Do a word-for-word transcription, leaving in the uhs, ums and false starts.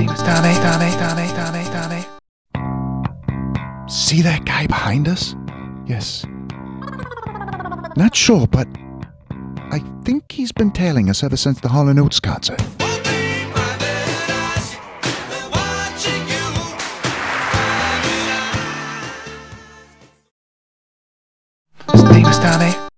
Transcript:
Danny, Danny, Danny, Danny, Danny. See that guy behind us? Yes. Not sure, but I think he's been tailing us ever since the Hall and Oates concert. His name is Danny.